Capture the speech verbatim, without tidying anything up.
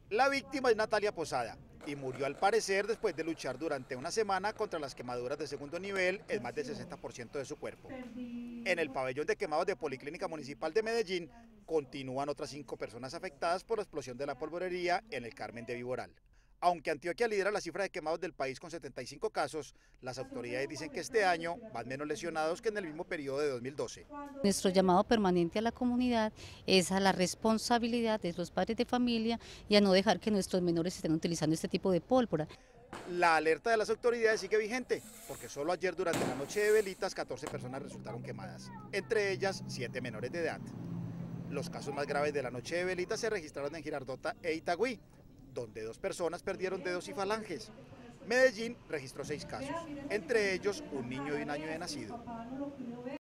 La víctima es Natalia Posada y murió al parecer después de luchar durante una semana contra las quemaduras de segundo nivel en más del sesenta por ciento de su cuerpo. En el pabellón de quemados de Policlínica Municipal de Medellín continúan otras cinco personas afectadas por la explosión de la polvorería en el Carmen de Viboral. Aunque Antioquia lidera la cifra de quemados del país con setenta y cinco casos, las autoridades dicen que este año van menos lesionados que en el mismo periodo de dos mil doce. Nuestro llamado permanente a la comunidad es a la responsabilidad de los padres de familia y a no dejar que nuestros menores estén utilizando este tipo de pólvora. La alerta de las autoridades sigue vigente, porque solo ayer durante la noche de velitas catorce personas resultaron quemadas, entre ellas siete menores de edad. Los casos más graves de la noche de velitas se registraron en Girardota e Itagüí, donde dos personas perdieron dedos y falanges. Medellín registró seis casos, entre ellos un niño de un año de nacido.